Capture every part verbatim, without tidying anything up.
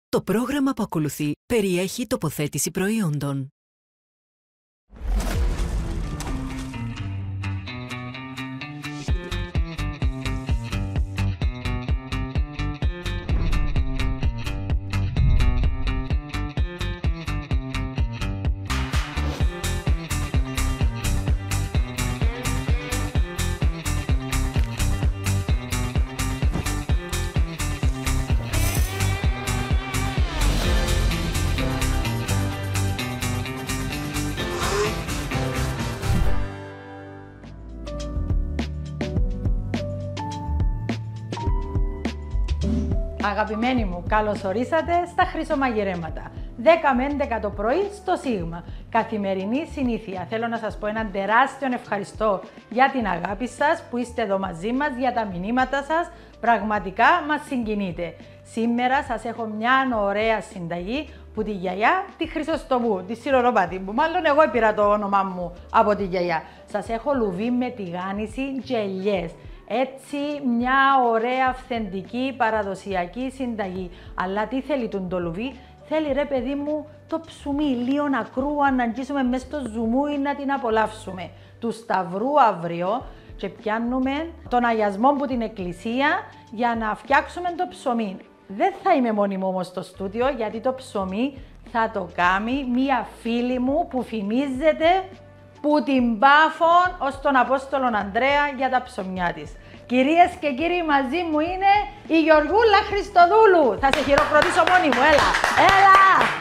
Το πρόγραμμα που ακολουθεί περιέχει τοποθέτηση προϊόντων. Αγαπημένοι μου, καλώς ορίσατε στα Χρυσομαγειρέματα. δέκα με έντεκα το πρωί στο Σίγμα. Καθημερινή συνήθεια. Θέλω να σας πω έναν τεράστιο ευχαριστώ για την αγάπη σας που είστε εδώ μαζί μας, για τα μηνύματα σας. Πραγματικά μας συγκινείτε. Σήμερα σας έχω μια ωραία συνταγή που τη γιαγιά τη Χρυσοστομού, τη Σιροροπάτη, που μάλλον εγώ πήρα το όνομά μου από τη γιαγιά. Σας έχω λουβί με τηγάνιση και ελιές. Έτσι μια ωραία αυθεντική παραδοσιακή συνταγή. Αλλά τι θέλει τον το λουβί? Θέλει ρε παιδί μου το ψουμί, λίγο να κρούα, να αγγίσουμε μέσα στο ζουμούι να την απολαύσουμε. Του Σταυρού αύριο και πιάνουμε τον αγιασμό από την εκκλησία για να φτιάξουμε το ψωμί. Δεν θα είμαι μόνη μου όμως στο στούντιο, γιατί το ψωμί θα το κάνει μία φίλη μου που φημίζεται που την Πάφων ως τον Απόστολον Ανδρέα για τα ψωμιά της. Κυρίες και κύριοι, μαζί μου είναι η Γεωργούλα Χριστοδούλου. Θα σε χειροκροτήσω μόνη μου, έλα, έλα!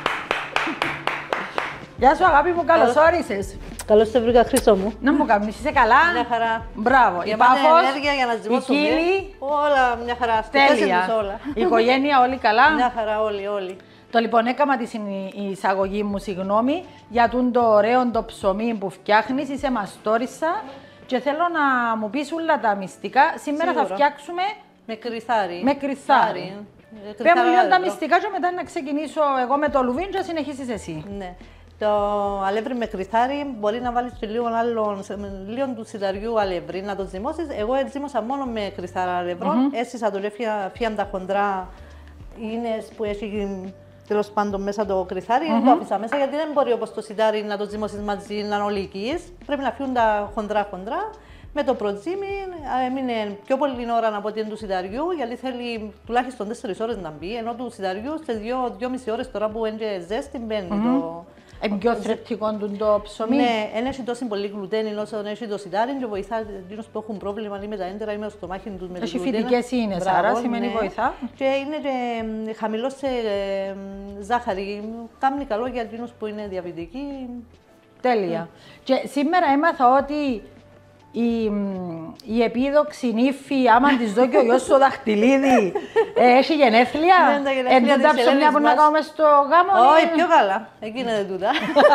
Γεια σου αγάπη μου, καλώς όρισες. Καλώς σε βρήκα, Χρυσό μου. Να μου κάνεις, είσαι καλά? Μια χαρά. Μπράβο, για η Πάφος, ενέργεια, για να η Κύλη. Όλα μια χαρά, τέλεια. όλα. Η οικογένεια όλοι καλά? Μια χαρά όλοι, όλοι. Το λοιπόν έκανα τη εισαγωγή μου, συγγνώμη, για τον το ωραίο το ψωμί που φτιάχνεις, είσαι μαστόρισα και θέλω να μου πεις όλα τα μυστικά. Σήμερα Σίγουρα. θα φτιάξουμε με κρυθάρι. με κρυθάρι. Πες μου λίγο τα μυστικά και μετά να ξεκινήσω εγώ με το λουβίν και να συνεχίσεις εσύ. Ναι. Το αλεύρι με κρυθάρι μπορεί να βάλεις και λίγο, άλλο, λίγο του σιταριού αλεύρι, να το ζυμώσεις. Εγώ εζύμωσα μόνο με κρυθάρα αλευρών, mm-hmm. Έσυσα το λεφιά τα χοντρά, είναι που έχει τέλος πάντων μέσα το κρυθάρι, mm-hmm. Το άφησα μέσα γιατί δεν μπορεί όπως το σιτάρι να το ζυμώσεις μαζί, να είναι όλοι οικείς. Πρέπει να φύγουν τα χοντρά-χοντρά. Με το προτζίμι έμεινε πιο πολύ ώρα από ότι είναι του σιταριού, γιατί θέλει τουλάχιστον τέσσερις ώρες να μπει, ενώ του σιταριού σε δύο με μισή ώρες τώρα που είναι ζέστη μπαίνει mm-hmm. το... Είναι πιο θρεπτικό το ψωμί. Ναι, δεν έχει τόσο πολύ γλουτένι όσο έχει το σιτάρι και βοηθά εκείνους που έχουν πρόβλημα ή με τα έντερα ή με το στομάχι τους με το έχει γλουτένι. φυτικές ίνες, άρα σημαίνει ναι. Βοηθά. Και είναι και χαμηλό σε ε, ζάχαρη. Κάνει καλό για εκείνους που είναι διαβητικοί. Τέλεια. Mm. Και σήμερα έμαθα ότι η, η επίδοξη νύφη, άμα της δω και ο γιος σου δαχτυλίδι, ε, έχει γενέθλια. Ναι, τα γενέθλια εν τα ψωμιά που να κάνουμε στο γάμο. Όχι, πιο καλά. Εκεί είναι τούτα.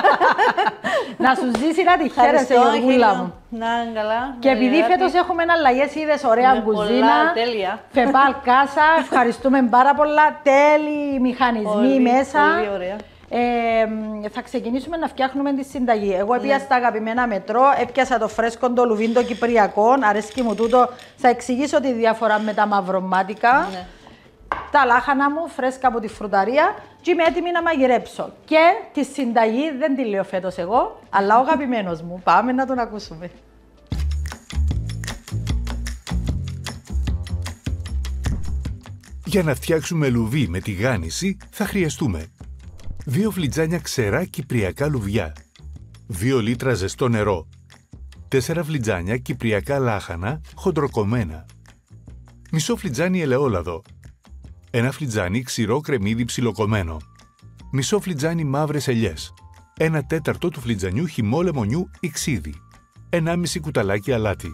Να σου ζήσει να τη χαίρεσαι, Γεωργούλα μου. Να είναι καλά. Και επειδή φέτος έχουμε αλλαγές, είδες ωραία κουζίνα. Τέλεια. Φεπάλ κάσα, ευχαριστούμε πάρα πολλά. Τέλειοι μηχανισμοί μέσα. Πολύ ωραία. Ε, θα ξεκινήσουμε να φτιάχνουμε τη συνταγή. Εγώ έπια ναι. στα αγαπημένα μετρό, έπιασα το φρέσκο το λουβίν το κυπριακό, αρέσκει μου τούτο. Θα εξηγήσω τη διαφορά με τα μαυρομάτικα. Ναι. Τα λάχανα μου, φρέσκα από τη φρουταρία και είμαι έτοιμη να μαγειρέψω. Και τη συνταγή δεν τη λέω φέτος εγώ, αλλά ο αγαπημένος μου. Πάμε να τον ακούσουμε. Για να φτιάξουμε λουβί με τηγάνιση θα χρειαστούμε δύο φλιτζάνια ξερά κυπριακά λουβιά, δύο λίτρα ζεστό νερό, τέσσερα φλιτζάνια κυπριακά λάχανα χοντροκομμένα, μισό φλιτζάνι ελαιόλαδο, ένα φλιτζάνι ξηρό κρεμμύδι ψιλοκομμένο, μισό φλιτζάνι μαύρες ελιές, ένα τέταρτο του φλιτζανιού χυμό λεμονιού ή ξύδι, ενάμιση κουταλάκι αλάτι.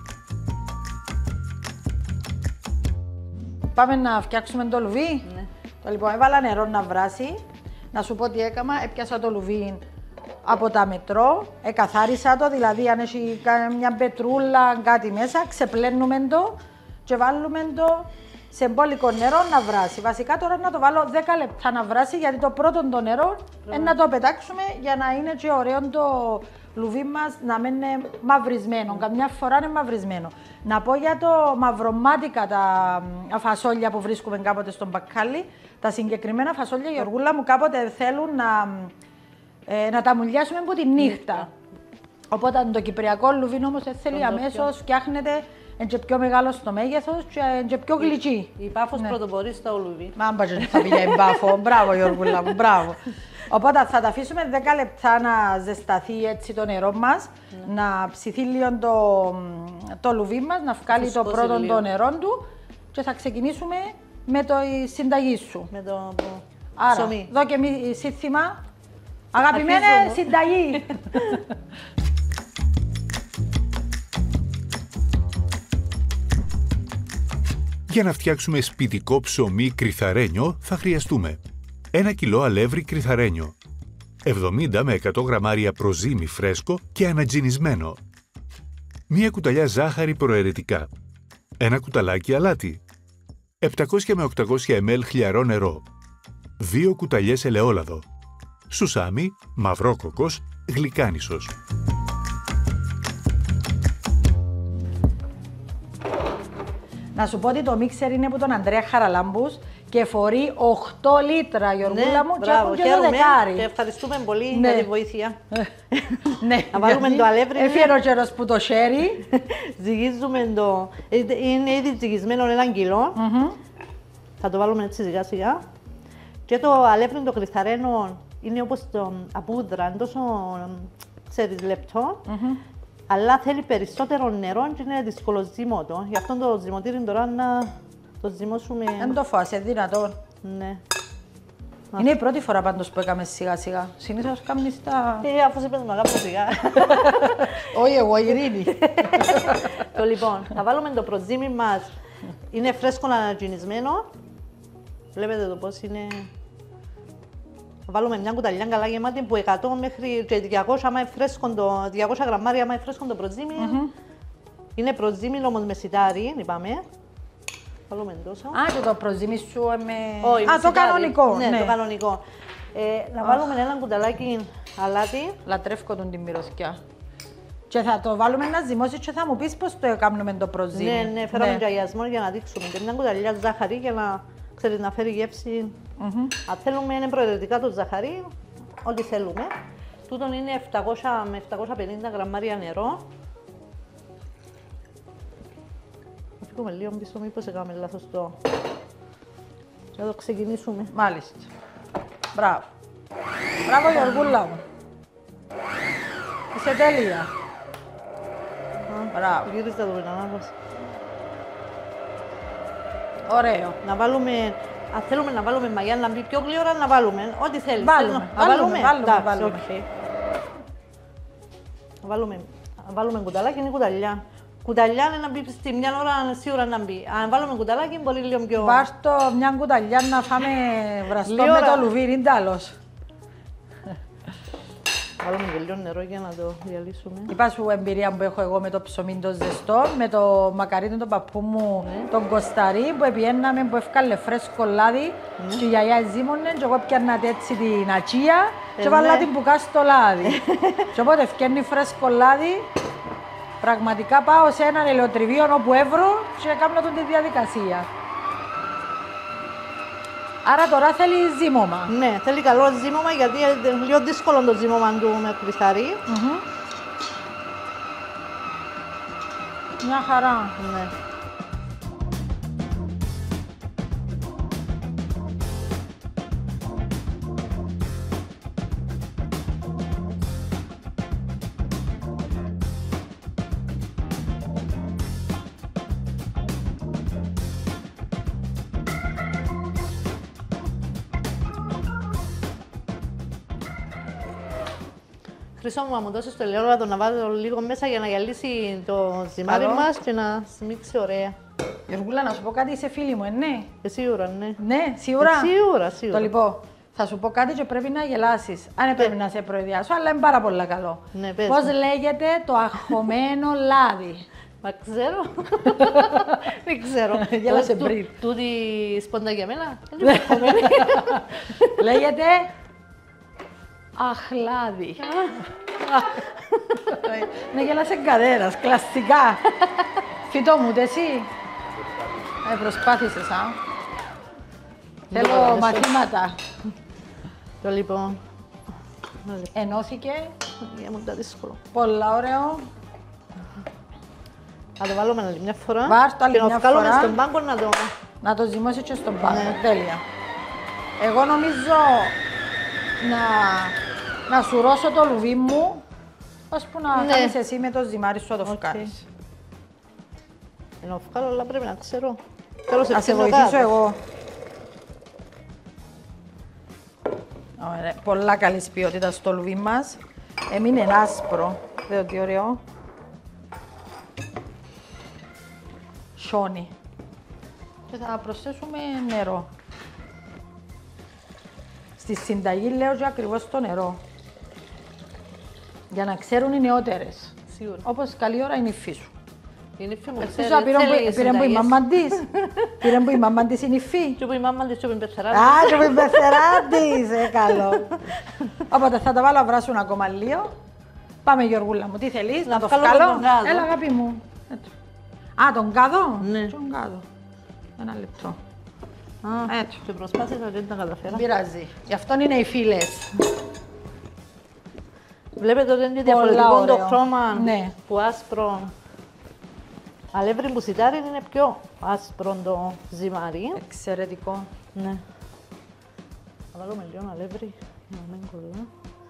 Πάμε να φτιάξουμε το λουβί. Ναι. Το λοιπόν, έβαλα νερό να βράσει. Να σου πω τι έκανα, έπιασα το λουβί από τα μετρό, εκαθάρισα το, δηλαδή αν έχει μια πετρούλα, κάτι μέσα, ξεπλένουμε το και βάλουμε το σε μπόλικο νερό να βράσει. Βασικά τώρα να το βάλω δέκα λεπτά να βράσει, γιατί το πρώτο το νερό είναι να το πετάξουμε για να είναι και ωραίο το λουβί μας να μην είναι μαυρισμένο. Καμιά φορά είναι μαυρισμένο. Να πω για το μαυρομάτικα τα φασόλια που βρίσκουμε κάποτε στον μπακάλι. Τα συγκεκριμένα φασόλια, Γιωργούλα μου, κάποτε θέλουν να, ε, να τα μουλιάσουμε από τη νύχτα. Οπότε το κυπριακό λουβί όμως θέλει αμέσως, φτιάχνεται και πιο μεγάλο στο μέγεθος και πιο γλυκή. Η Πάφος ναι. Πρωτοπορεί στο λουβί. Μα μπα θα πήγε η Πάφο. Μπράβο Γιώργουλα μου, μπράβο. Οπότε θα τα αφήσουμε δέκα λεπτά να ζεσταθεί έτσι το νερό μας, ναι. να ψηθεί λίγο το, το λουβί μας, να βγάλει το πρώτο το νερό του και θα ξεκινήσουμε με το συνταγή σου. Με το Άρα, ψωμί. δω και εμείς σύνθημα. Αγαπημένε συνταγή. Για να φτιάξουμε σπιτικό ψωμί κρυθαρένιο θα χρειαστούμε ένα κιλό αλεύρι κρυθαρένιο, εβδομήντα με εκατό γραμμάρια προζύμι φρέσκο και ανατζινισμένο, μία κουταλιά ζάχαρη προαιρετικά, ένα κουταλάκι αλάτι, επτακόσια με οκτακόσια μιλιλίτρα χλιαρό νερό, δύο κουταλιές ελαιόλαδο, σουσάμι, μαυρό κοκός, γλυκάνισος. Να σου πω ότι το μίξερ είναι από τον Ανδρέα Χαραλάμπους και φορεί οκτώ λίτρα, Γιωργούλα ναι, μου, και μπράβο, έχουν και το δεκάρι. Και ευχαριστούμε πολύ ναι. για τη βοήθεια. ναι, να βάλουμε το αλεύρι. Έφυγε ο καιρός που το χέρι. Ζυγίζουμε το... Είναι ήδη ζυγισμένο έναν κιλό. Mm-hmm. Θα το βάλουμε έτσι σιγά σιγά. Και το αλεύρι το κρυθαρένο είναι όπως το απούδρα, τόσο ξέρεις λεπτό. Mm-hmm. Αλλά θέλει περισσότερο νερό και είναι δύσκολο ζύμωτο. Γι' αυτό το ζυμωτήρι τώρα να το ζυμώσουμε. Δεν το φάσε, δυνατόν. Ναι. Είναι η πρώτη φορά πάντως που έκαμε σιγά σιγά. Συνήθως κάνεις τα... Ε, αφού σε πες με αγάπη σιγά. Όχι εγώ, η Ειρήνη. Το λοιπόν, θα βάλουμε το προζύμι μας. Είναι φρέσκο ανατζινισμένο. Βλέπετε το πώς είναι. Θα βάλουμε μια κουταλιά καλά γεμάτη που εκατό μέχρι και διακόσια, άμα είναι φρέσκο το, διακόσια γραμμάρια, άμα είναι φρέσκο το προζύμι. Mm-hmm. Είναι προζύμι όμως με σιτάρι, είπαμε. Βάλουμε τόσο. Α, και το προζύμι σου με... Όχι, Α, το κανονικό. Ναι, ναι, το κανονικό. Ε, να oh. βάλουμε ένα κουταλάκι αλάτι. Λατρεύω τον τη μυρωδιά. Και θα το βάλουμε να ζυμώσει και θα μου πεις πώς το κάνουμε το προζύμι. Ναι, ναι, φέραμε ναι. τζαγιασμό για να δείξουμε. Και μια κουταλιά ζάχαρη για να, ξέρεις, να φέρει γεύση. Mm-hmm. Αν θέλουμε είναι προαιρετικά το ζαχαρί, ό,τι θέλουμε. Τούτον είναι επτακόσια με επτακόσια πενήντα γραμμάρια νερό. Θα φύγουμε λίγο πίσω, μήπως έκαμε λάθος το... Και θα το ξεκινήσουμε. Μάλιστα. Μπράβο. Μπράβο Γιωργούλα μου. Είσαι τέλεια. Μπράβο. Γύριστε το πινανάδος. Ωραίο. Να βάλουμε... Αν θέλουμε να βάλουμε μαγιά να μπει πιο γλύωρα, να βάλουμε. Ό,τι θέλεις. Βάλουμε, να βάλουμε, βάλουμε, Εντάξει, βάλουμε. Okay. Να βάλουμε, να βάλουμε κουταλάκι, είναι κουταλιά. Κουταλιά είναι να μπει στη μια ώρα, σίγουρα να μπει. Αν βάλουμε κουταλάκι, πολύ λίγο πιο... Βάρ' το μια κουταλιά να φάμε βραστό με το λουβίρι, είναι τέλος. Βάλουμε και λίγο νερό για να το διαλύσουμε. Είπα σου εμπειρία που έχω εγώ με το ψωμί το ζεστό, με το μακαρίνι του παππού μου, ναι. τον Κωσταρί, που επιέναμε, που έφκαλε φρέσκο λάδι ναι. και η γιαγιά ζύμωνε και εγώ πιάνα έτσι την ατσία ε, και βάλα ναι. την μπουκά στο λάδι. Και οπότε ευκένει φρέσκο λάδι, πραγματικά πάω σε έναν ελαιοτριβείο όπου έβρω και κάνω τον τη διαδικασία. Άρα τώρα θέλει ζύμωμα. Ναι, θέλει καλό ζύμωμα γιατί είναι λίγο δύσκολο το ζύμωμα του με κρυθαρί. Mm-hmm. Μια χαρά. Ναι. Χρυσό μου, να μου δώσεις το ελαιόλαδο να βάλω λίγο μέσα για να γυαλίσει το ζυμάρι Καλό. μας και να σμίξει ωραία. Γιωργούλα, να σου πω κάτι, είσαι φίλη μου, ε, ναι. Ε, σίγουρα, ναι. Ναι, σίγουρα. Ε, σίγουρα, σίγουρα. Το λοιπόν, θα σου πω κάτι και πρέπει να γελάσεις. Αν πρέπει να σε προειδιάσω, αλλά είναι πάρα πολύ καλό. Ναι, πες. Πώς λέγεται το αγχωμένο λάδι. Μα ξέρω. Δεν ξέρω. Γέλασε πριν. Τούτη σποντά για μένα. Λέγεται αχλάδι. Ναι, γέλασε κανένας, κλασικά. Φυτό μου, ούτε εσύ. Ε, προσπάθησες, α. Θέλω μαθήματα. Το λοιπόν. Ενώθηκε. Για μου τα δύσκολο. Πολλά ωραίο. Θα το βάλουμε άλλη μια φορά. Βάρ' το άλλη και μια να βγάλουμε φορά. στον πάγκο να το... Να το ζυμώσεις και στον πάγκο. Ναι. Τέλεια. Εγώ νομίζω να, να σουρώσω το λουβί μου, ώσπου να Ναι. κάνεις εσύ με το ζυμάρι σου να το Οκ. βγάλεις. Ενώ βγάλω, αλλά πρέπει να ξέρω. Θέλω σε Θα σε ψήνω βοηθήσω κάτω. εγώ. Ωραία. Πολλά καλής ποιότητας στο λουβί μας. Έμεινε άσπρο. Δέω τι ωραίο. Σιώνει. Και θα προσθέσουμε νερό. Στη συνταγή λέω και ακριβώς το νερό. Για να ξέρουν οι νεότερες. Σίγουρα. Όπως καλή ώρα είναι η υφή σου. Είναι η φή μου, Ελπίζω ξέρει, πήρε θέλει που- πήρε που η συνταγές. μαμά της. Πήρε που η μαμά της είναι η υφή. Και που η μάμα της, και που η πεθερά Α, και που η πεθερά της, ε, καλό. Οπότε θα τα βάλω να βράσουν ακόμα λίγο. Πάμε Γιωργούλα μου, τι θέλεις, να, Να το βγάλω βγάλω. τον κάδο. Έλα αγάπη μου. Έτσι. Α, τον κάδο. Ναι. Τον κάδο. Ένα λεπτό. Α, Έτσι. και προσπάθησα και δεν τα καταφέρα. Δεν πειράζει. Γι' αυτό είναι οι φίλες. Βλέπετε ότι είναι Πολλά διαφορετικό το ωραίο. χρώμα Ναι. που άσπρο. Αλεύρι που σιτάρι είναι πιο άσπρο το ζυμάρι. Εξαιρετικό. Ναι. Θα βάλουμε λίγο αλεύρι να μην κολλά.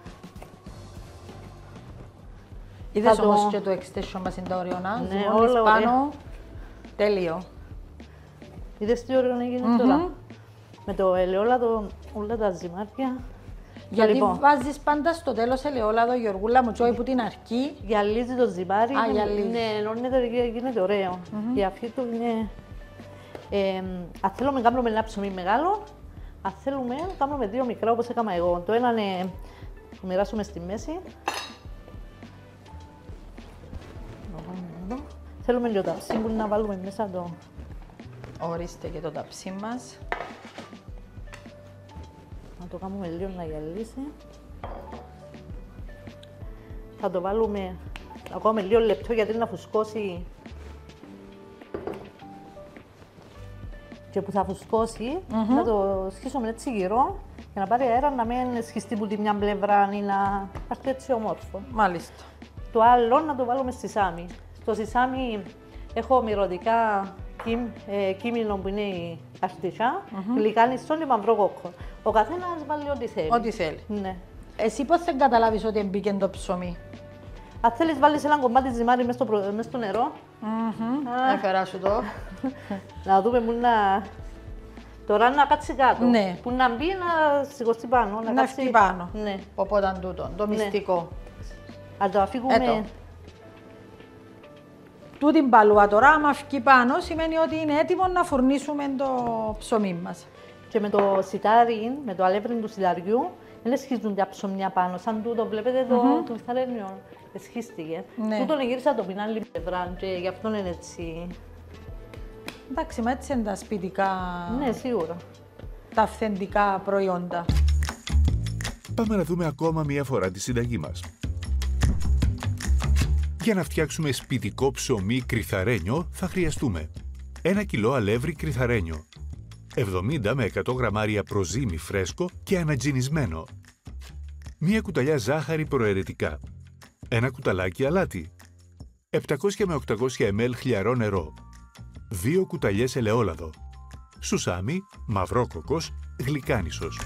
Είδες Θα το- όμως και το extension μας είναι τα ωραίο να. Ναι, Ζυμώνεις όλα πάνω. Τέλειο. Είδες τι ωραίο έγινε τώρα. Με το ελαιόλαδο όλα τα ζυμάρια. Γιατί Λοιπόν, βάζεις πάντα στο τέλος ελαιόλαδο, Γιωργούλα μου, τσόι που την αρχή. γυαλίζει το ζυμάρι. Α, είναι- γυαλίζει. Ναι, ενώνεται και γίνεται ωραίο. Η αφή του είναι... Ε, αν θέλουμε να κάνουμε ένα ψωμί μεγάλο, αν θέλουμε να κάνουμε δύο μικρά όπως έκανα εγώ. Το ένα είναι το μοιράσουμε στη μέση. Να βάλουμε εδώ. Θέλουμε λίγο ταψί που να βάλουμε μέσα το... Ορίστε και το ταψί μας. Να το κάνουμε λίγο να γυαλίσει. Θα το βάλουμε ακόμα λίγο λεπτό γιατί να φουσκώσει. Και που θα φουσκώσει, να το σχίσουμε έτσι γυρό για να πάρει αέρα να μην σχιστεί που τη μια πλευρά ή να έρθει έτσι όμορφο. Μάλιστα. Το άλλο να το βάλουμε στη σάμι. Στο σισάμι έχω μυρωδικά κίμ, ε, κίμινο που είναι η αρτισά, γλυκάνιστον και μαυρό κόκκο. Ο καθένας βάλει ό,τι θέλει. Ό,τι θέλει. Ναι. Εσύ πώς δεν καταλάβεις ότι μπήκε το ψωμί. Αν θέλεις βάλεις ένα κομμάτι ζυμάρι μέσα στο, προ... μες στο νερό, Έφερα σου το. να δούμε που να... Τώρα να κάτσει κάτω. Ναι. Που να μπει να σηκωστεί πάνω. Να κάτσει... έρθει πάνω. Ναι. Οπότε τούτο, το Ναι. μυστικό. Αν το αφήγουμε... Έτω. Τούτη μπαλούα τώρα, άμα φύγει πάνω, σημαίνει ότι είναι έτοιμο να φουρνίσουμε το ψωμί μας. Και με το σιτάρι, με το αλεύρι του σιταριού, δεν σχίζουν τα ψωμιά πάνω. Σαν τούτο, βλέπετε το, mm-hmm. το μυθαρένιο. Σχίστηκε. Ναι. Τούτο γύρισα το πιν άλλη πλευρά και γι' αυτό είναι έτσι. Εντάξει, μα έτσι είναι τα σπιτικά, Ναι, σίγουρα. τα αυθεντικά προϊόντα. Πάμε να δούμε ακόμα μία φορά τη συνταγή μας. Για να φτιάξουμε σπιτικό ψωμί κρυθαρένιο θα χρειαστούμε ένα κιλό αλεύρι κρυθαρένιο, εβδομήντα με εκατό γραμμάρια προζύμι φρέσκο και ανατζινισμένο, μία κουταλιά ζάχαρη προαιρετικά, ένα κουταλάκι αλάτι, επτακόσια με οκτακόσια μιλιλίτρα χλιαρό νερό, δύο κουταλιές ελαιόλαδο, σουσάμι, μαυρό κοκός, γλυκάνισος.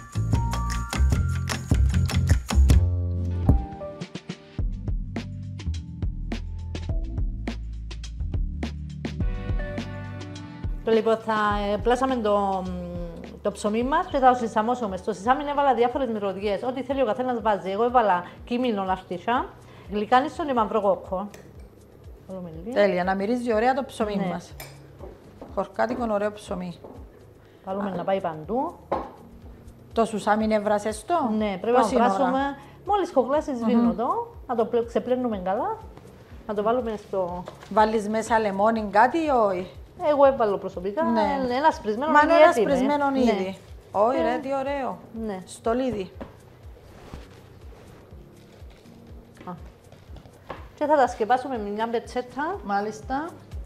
Λοιπόν, θα ε, πλάσαμε το, το ψωμί μας και θα το σισαμώσουμε. Στο σισάμι έβαλα διάφορες μυρωδιές. Ό,τι θέλει ο καθένας βάζει. Εγώ έβαλα κίμινο αρτισά, γλυκάνιστον και μαυρό κόκκο. Τέλεια, να μυρίζει ωραία το ψωμί Ναι. μας. Χορκάτικο ωραίο ψωμί. Βάλουμε να πάει παντού. Το σουσάμι είναι βρασεστό. Ναι, πρέπει Πόση να ώρα? βράσουμε. Μόλις κοκλάσει σβήνω το, να το πλε- ξεπλένουμε καλά. Να το βάλουμε στο... Βάλεις μέσα λεμόνι κάτι ή όχι. Εγώ έβαλα προσωπικά Ναι. ένα σπρισμένο Μα είναι ήδη ένα έτοιμο, ε. σπρισμένο Ναι. ήδη. Όχι Ε, ρε, τι ωραίο. Ναι. Στολίδι. Α. Και θα τα σκεπάσουμε με μια πετσέτα. Μάλιστα.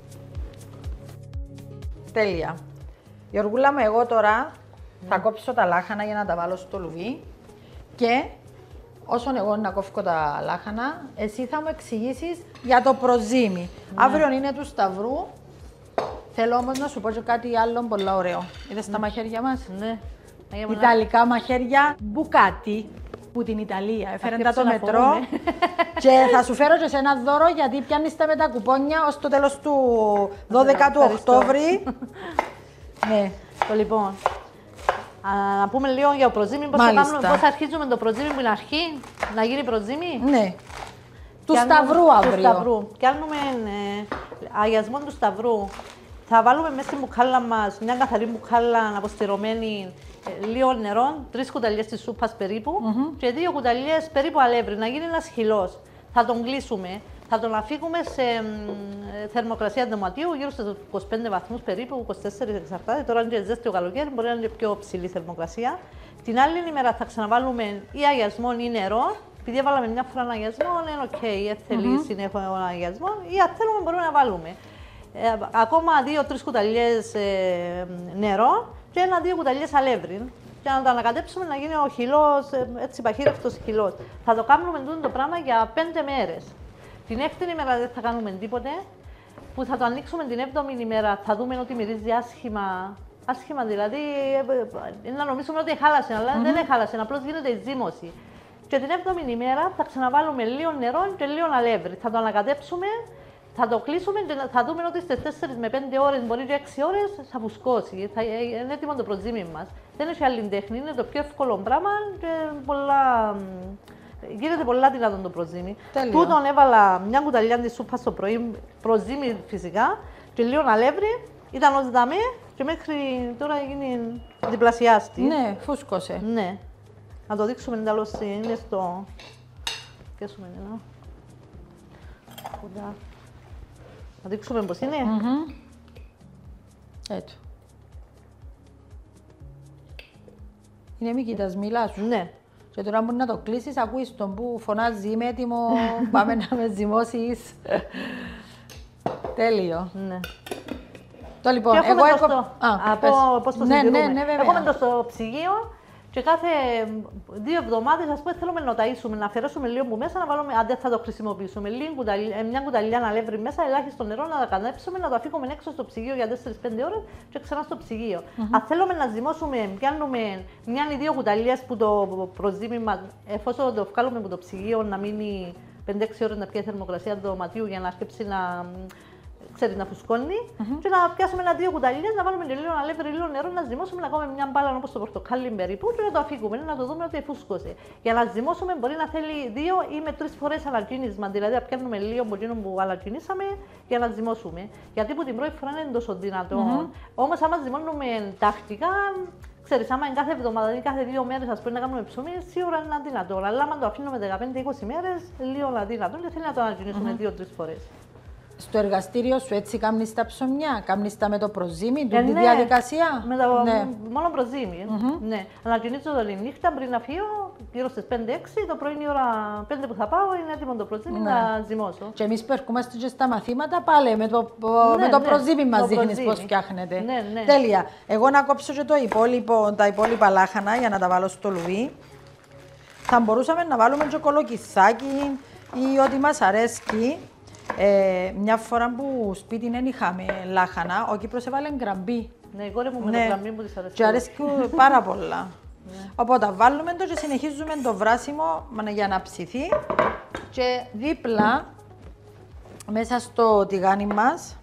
Τέλεια. Γιωργούλα μου, εγώ τώρα mm. θα κόψω τα λάχανα για να τα βάλω στο λουβί και όσον εγώ να κόφω τα λάχανα, εσύ θα μου εξηγήσεις για το προζύμι. Mm. Αύριο είναι του Σταυρού. Θέλω όμως να σου πω και κάτι άλλο πολύ ωραίο. Είδες mm. τα μαχαίρια μας? Ναι. Ιταλικά μαχαίρια μπουκάτι που την Ιταλία. Έφερε τα το μετρό και θα σου φέρω και σε ένα δώρο γιατί πιάνεις τα με τα κουπόνια ως το τέλος του δώδεκα του Οκτώβρη. Ναι. Το λοιπόν, α, να πούμε λίγο για το προζύμι, πώς, κάνουμε, πώς αρχίζουμε το προζύμι που είναι αρχή, να γίνει προζύμι. Ναι. Του Σταυρού αύριο. Του Σταυρού. Κάνουμε ε, αγιασμό του Σταυρού. Θα βάλουμε μέσα στη μπουκάλα μας μια καθαρή μπουκάλα αποστηρωμένη, ε, λίγο νερό, τρεις κουταλιές της σούπας περίπου mm-hmm. και δύο κουταλιές περίπου αλεύρι, να γίνει ένας χυλός. Θα τον κλείσουμε, θα τον αφήγουμε σε ε, θερμοκρασία δωματίου γύρω στους είκοσι πέντε βαθμούς περίπου, είκοσι τέσσερα εξαρτάται. Τώρα είναι και ζέστη ο καλοκαίρι, μπορεί να είναι πιο ψηλή θερμοκρασία. Την άλλη ημέρα θα ξαναβάλουμε ή αγιασμό ή νερό. Επειδή βάλαμε μια φορά αγιασμό, είναι οκ, okay, θέλει mm-hmm. συνέχεια αγιασμό, ή αν θέλουμε μπορούμε να βάλουμε. Ε, ακόμα δύο-τρεις κουταλιές ε, νερό και ένα-δύο κουταλιές αλεύρι. Και να το ανακατέψουμε να γίνει ο χυλός, ε, έτσι παχύρευτος χυλός. Θα το κάνουμε το πράγμα για πέντε μέρες. Την έκτη ημέρα δεν θα κάνουμε τίποτε. Που θα το ανοίξουμε την έβδομη ημέρα, θα δούμε ότι μυρίζει άσχημα. Άσχημα δηλαδή, ε, ε, να νομίζουμε ότι χάλασε, αλλά mm-hmm. δεν χάλασε, απλώς γίνεται η ζύμωση. Και την έβδομη ημέρα θα ξαναβάλουμε λίγο νερό και λίγο αλεύρι. Θα το ανακατέψουμε. Θα το κλείσουμε και θα δούμε ότι στις τέσσερις με πέντε ώρες, μπορεί και έξι ώρες, θα φουσκώσει. Θα είναι έτοιμο το προζύμι μας. Δεν έχει άλλη τέχνη, είναι το πιο εύκολο πράγμα και πολλά... γίνεται πολλά δυνατόν το προζύμι. Τούτον έβαλα μια κουταλιά της σούπας στο πρωί, προζύμι φυσικά, και λίγο αλεύρι. Ήταν ως δαμέ και μέχρι τώρα γίνει διπλασιάστη. Ναι, φούσκωσε. Ναι. Να το δείξουμε εντάλλως, είναι στο... Πιέσουμε ένα. Κοντά. Να δείξουμε πώς είναι. Mm-hmm. Έτσι. Είναι μη κοιτάς, μιλά σου. Ναι. Και τώρα μπορεί να το κλείσεις, ακούεις τον που φωνάζει, είμαι έτοιμο, πάμε να με ζυμώσεις. Τέλειο. Ναι. Το λοιπόν, εγώ έχω... Στο... Α, από πώς το ναι, συντηρούμε. Ναι, ναι, βέβαια. Έχουμε το στο ψυγείο και κάθε δύο εβδομάδες, ας πούμε, θέλουμε να ταΐσουμε, να αφαιρέσουμε λίγο που μέσα, να βάλουμε, αν δεν θα το χρησιμοποιήσουμε, λίγο κουταλιά, μια κουταλιά αλεύρι μέσα, ελάχιστο νερό, να τα κανέψουμε, να το αφήσουμε έξω στο ψυγείο για τέσσερις πέντε ώρες και ξανά στο ψυγείο. Mm-hmm. Αν θέλουμε να ζυμώσουμε, πιάνουμε μια ή δύο κουταλιές που το προζύμι μας, εφόσον το βγάλουμε από το ψυγείο, να μείνει πέντε έξι ώρες να πιάσει θερμοκρασία του δωματίου για να αρκέψει να. Ξέρεις, να φουσκώνει mm-hmm. και να πιάσουμε ένα-δύο κουταλιές, να βάλουμε λίγο αλεύρι, λίγο νερό, να ζυμώσουμε, να κάνουμε μια μπάλα όπως το πορτοκάλι περίπου και να το αφήγουμε, να το δούμε ότι φούσκωσε. Για να ζυμώσουμε μπορεί να θέλει δύο ή με τρεις φορές ανακοίνισμα, δηλαδή να πιάνουμε λίγο από εκείνο που ανακοινήσαμε για να ζυμώσουμε. Γιατί που την πρώτη φορά είναι τόσο δυνατό. Mm-hmm. Όμως, άμα ζυμώνουμε τακτικά, ξέρεις, άμα κάθε εβδομάδα ή κάθε δύο μέρες ας πούμε, να κάνουμε ψωμί, σίγουρα είναι αδύνατο. Αλλά άμα το αφήνουμε δεκαπέντε είκοσι μέρες, λίγο αδύνατο και θέλει να το ανακοινήσουμε mm-hmm. δύο-τρεις φορές. Στο εργαστήριο σου έτσι κάνεις τα ψωμιά, κάνεις τα με το προζύμι, ε, τη ναι, διαδικασία. Με το, ναι. Μόνο προζύμι. Mm-hmm. Ναι. Ανακοινήσω το νύχτα πριν να φύγω, γύρω στις πέντε έξι, το πρωί είναι η ώρα πέντε που θα πάω, είναι έτοιμο το προζύμι ναι. να ζυμώσω. Και εμείς που ερχόμαστε και στα μαθήματα πάλι με το, ναι, με το ναι, προζύμι μας το δείχνεις πώς φτιάχνεται. Ναι, ναι. Τέλεια. Εγώ να κόψω και το υπόλοιπο, τα υπόλοιπα λάχανα για να τα βάλω στο λουβί. Θα μπορούσαμε να βάλουμε και κολοκυθάκι ή ό,τι μας αρέσει. Ε, μια φορά που σπίτι δεν είχαμε λάχανα, ο Κύπρος έβαλε γκραμπί. Ναι, η κόρη μου με ναι. το γκραμπί μου της αρέσει. Και αρέσει πάρα πολλά. Ναι. Οπότε βάλουμε το και συνεχίζουμε το βράσιμο για να ψηθεί. Και δίπλα, μέσα στο τηγάνι μας.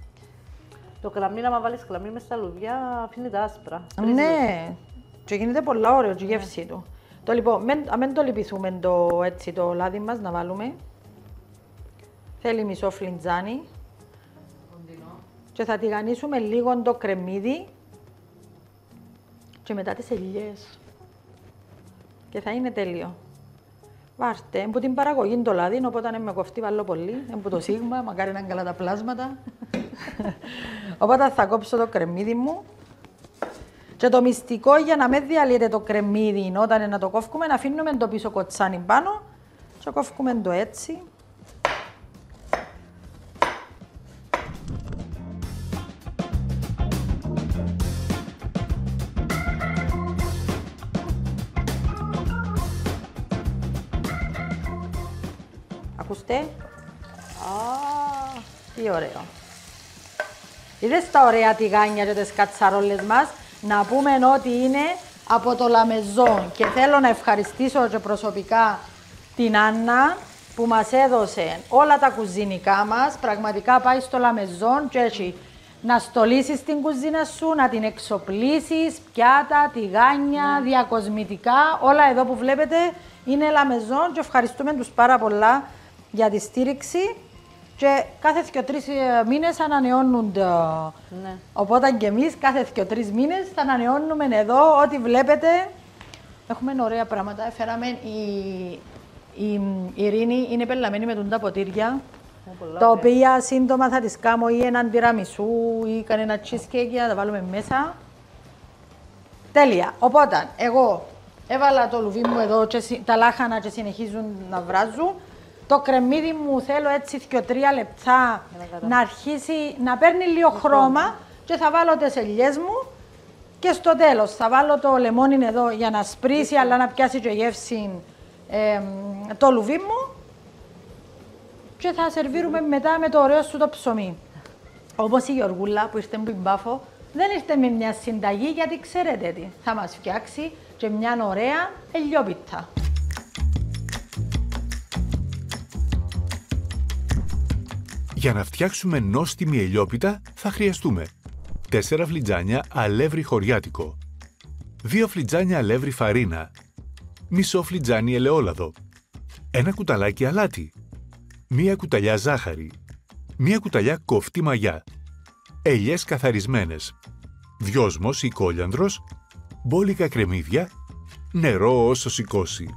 Το κλαμμύν, άμα βάλεις κλαμμύν μέσα στα λουδιά, αφήνει τα άσπρα. Ναι, και γίνεται πολλά ωραίο και η γεύση ναι. του. Το λοιπόν, αν δεν το λυπηθούμε το, έτσι, το λάδι μας να βάλουμε. Θέλει μισό φλιντζάνι και θα τηγανίσουμε λίγο το κρεμμύδι και μετά τις ελιές και θα είναι τέλειο. Βάρτε, που την παραγωγή το λάδι, οπότε αν με κοφτεί βάλω πολύ, που το σίγμα, μακάρι να είναι καλά τα πλάσματα. Οπότε θα κόψω το κρεμμύδι μου και το μυστικό για να μην διαλύεται το κρεμμύδι όταν να το κόφουμε, να αφήνουμε το πίσω κοτσάνι πάνω και κόφουμε το έτσι. Ακούστε. Α, τι ωραίο. Είδες τα ωραία τηγάνια και τις κατσαρόλες μας. Να πούμε ότι είναι από το Λαμεζόν και θέλω να ευχαριστήσω και προσωπικά την Άννα που μας έδωσε όλα τα κουζινικά μας. Πραγματικά πάει στο Λαμεζόν και έτσι να στολίσεις την κουζίνα σου, να την εξοπλίσεις, πιάτα, τηγάνια, mm. διακοσμητικά. Όλα εδώ που βλέπετε είναι Λαμεζόν και ευχαριστούμε τους πάρα πολλά για τη στήριξη. Και κάθε δύο τρεις μήνες ανανεώνονται. Ναι. Οπότε και εμείς κάθε δύο τρεις μήνες θα ανανεώνουμε εδώ ό,τι βλέπετε. Έχουμε ωραία πράγματα. Έφεραμε η, η, η Ειρήνη είναι πελαμένη με τα ποτήρια. Oh, τα οποία σύντομα θα τις κάνω ή έναν τυραμισού ή κανένα cheesecake για να τα βάλουμε μέσα. Τέλεια. Οπότε εγώ έβαλα το λουβί μου εδώ και τα λάχανα και συνεχίζουν να βράζουν. Το κρεμμύδι μου θέλω έτσι δύο τρία λεπτά να αρχίσει να παίρνει λίγο χρώμα και θα βάλω τις ελιές μου και στο τέλος θα βάλω το λεμόνι εδώ για να σπρίσει αλλά να πιάσει και γεύση ε, το λουβί μου και θα σερβίρουμε μετά με το ωραίο σου το ψωμί. Όπως η Γιωργούλα που ήρθε με μπάφο δεν ήρθε με μια συνταγή γιατί ξέρετε τι, θα μας φτιάξει και μια ωραία ελιόπιτα. Για να φτιάξουμε νόστιμη ελιόπιτα θα χρειαστούμε τέσσερα φλιτζάνια αλεύρι χωριάτικο, δύο φλιτζάνια αλεύρι φαρίνα, μισό φλιτζάνι ελαιόλαδο, ένα κουταλάκι αλάτι, μία κουταλιά ζάχαρη, μία κουταλιά κοφτή μαγιά, ελιές καθαρισμένες, δυόσμος ή κόλιανδρος, μπόλικα κρεμμύδια, νερό όσο σηκώσει.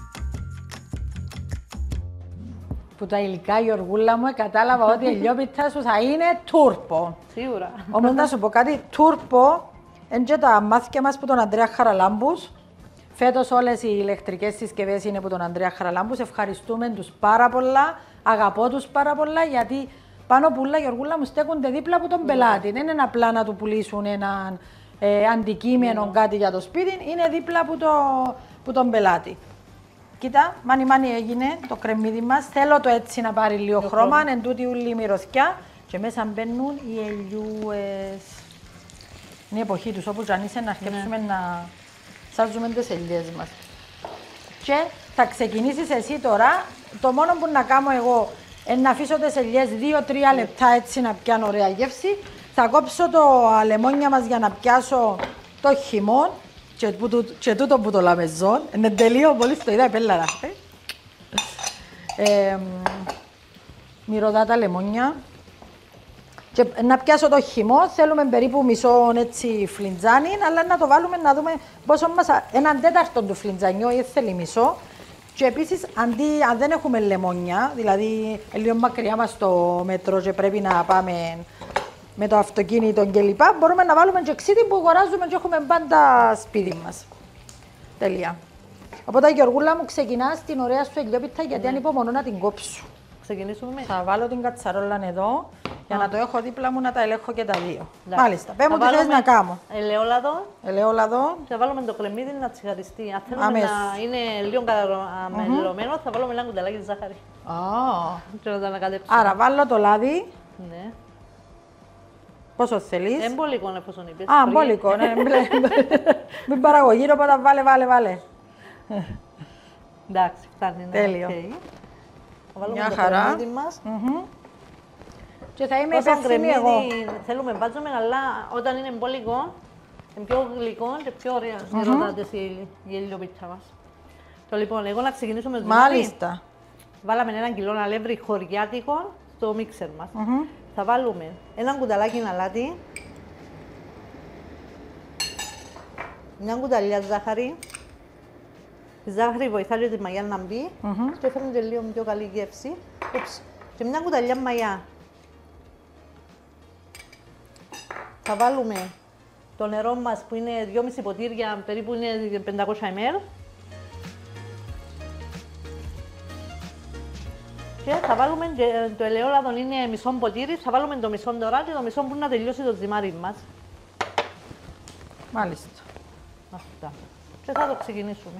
Που τα υλικά, Γιωργούλα μου, κατάλαβα ότι η ελιόπιτα σου θα είναι τούρπο. Σίγουρα. Όμως να σου πω κάτι, τούρπο είναι και τα μάθηκια μας που τον Ανδρέα Χαραλάμπους. Φέτος όλες οι ηλεκτρικές συσκευές είναι που τον Ανδρέα Χαραλάμπους. Ευχαριστούμε τους πάρα πολλά, αγαπώ τους πάρα πολλά, γιατί πάνω πουλά, Γιωργούλα μου, στέκονται δίπλα από τον yeah. πελάτη. Δεν είναι απλά να του πουλήσουν ένα ε, αντικείμενο, yeah. κάτι για το σπίτι, είναι δίπλα από το, που τον πελάτη. Κοίτα, μάνι μάνι έγινε το κρεμμύδι μας. Θέλω το έτσι να πάρει λίγο το χρώμα, εν τούτη ούλη η μυρωδιά και μέσα μπαίνουν οι ελιούες. Είναι η εποχή τους, όπου αν είσαι να αρκέψουμε ναι. να σάζουμε τις ελιές μας. Και θα ξεκινήσεις εσύ τώρα, το μόνο που να κάνω εγώ είναι να αφήσω τις ελιές δύο τρία λεπτά έτσι να πιάνω ωραία γεύση. Θα κόψω το λεμόνια μας για να πιάσω το χυμό. Και, που, και τούτο που το Λαμεζόν, είναι τελείω πολύ στο είδα, πέλαρα. Ε, μυρωδά τα λεμόνια. Και να πιάσω το χυμό, θέλουμε περίπου μισό έτσι φλιτζάνι, αλλά να το βάλουμε να δούμε πόσο μας, έναν τέταρτο του φλιτζανιού ή θέλει μισό. Και επίσης, αντί, αν δεν έχουμε λεμόνια, δηλαδή λίγο μακριά μας το μέτρο και πρέπει να πάμε με το αυτοκίνητο κλπ. Μπορούμε να βάλουμε και ξύδι που αγοράζουμε και έχουμε πάντα σπίτι μας. Τέλεια. Οπότε, Γιωργούλα μου, ξεκινάς την ωραία σου ελιόπιτα γιατί ναι. ανυπομονώ να την κόψω. Ξεκινήσουμε. Θα βάλω την κατσαρόλα εδώ για Α. να το έχω δίπλα μου να τα ελέγχω και τα δύο. Λά. Μάλιστα. Πες μου τι θες να κάνω. Ελαιόλαδο. Ελαιόλαδο. Θα βάλουμε το κρεμμύδι να τσιγαριστεί. Αν θέλουμε Αμέσως. να είναι λίγο καταμελωμένο, mm-hmm. θα βάλουμε ένα κουταλάκι ζάχαρη. Oh. Και να τα ανακατέψουμε. Άρα βάλω το λάδι. Ναι. Πόσο θέλεις. Εμπολικό εφόσον είπες. Α, εμπολικό, ναι. Μην παραγωγή, οπότε βάλε, βάλε, βάλε. Εντάξει, φτάνει. Τέλειο. Θα βάλουμε Μια το χαρά. κρεμμύδι μας. Mm-hmm. Και θα είμαι υπεύθυνη εγώ. Θέλουμε βάζουμε, αλλά όταν είναι εμπολικό, είναι πιο γλυκό και πιο ωραία mm-hmm. η ελιόπιτσα μας. Το λοιπόν, εγώ να ξεκινήσουμε το Μάλιστα. Βάλαμε ένα κιλό αλεύρι χωριάτικο στο μίξερ μας. Mm-hmm. Θα βάλουμε ένα κουταλάκι αλάτι, μια κουταλιά ζάχαρη. Η ζάχαρη βοηθάει τη μαγιά να μπει mm-hmm. και φέρνει και λίγο πιο καλή γεύση. Ούψ. Και μια κουταλιά μαγιά. Θα βάλουμε το νερό μας που είναι δυόμισι ποτήρια, περίπου είναι πεντακόσια μιλιλίτρα. Και θα βάλουμε και το ελαιόλαδο είναι μισό ποτήρι, θα βάλουμε το μισό τώρα και το μισό που να τελειώσει το ζυμάρι μας. Μάλιστα. Αυτά. Και θα το ξεκινήσουμε.